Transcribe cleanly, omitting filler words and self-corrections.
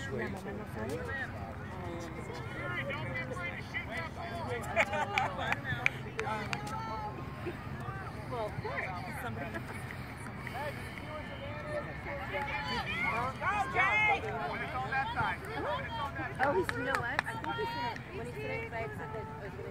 la mamá no sabe. Well, of course, somebody. Oh, you know what? I think he said it when he said it, but I said that I was going to